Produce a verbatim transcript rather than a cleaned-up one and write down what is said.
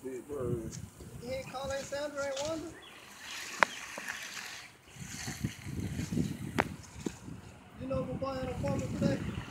Big bird. You ain't call that Sandra and Wanda? You know we're buying an apartment today?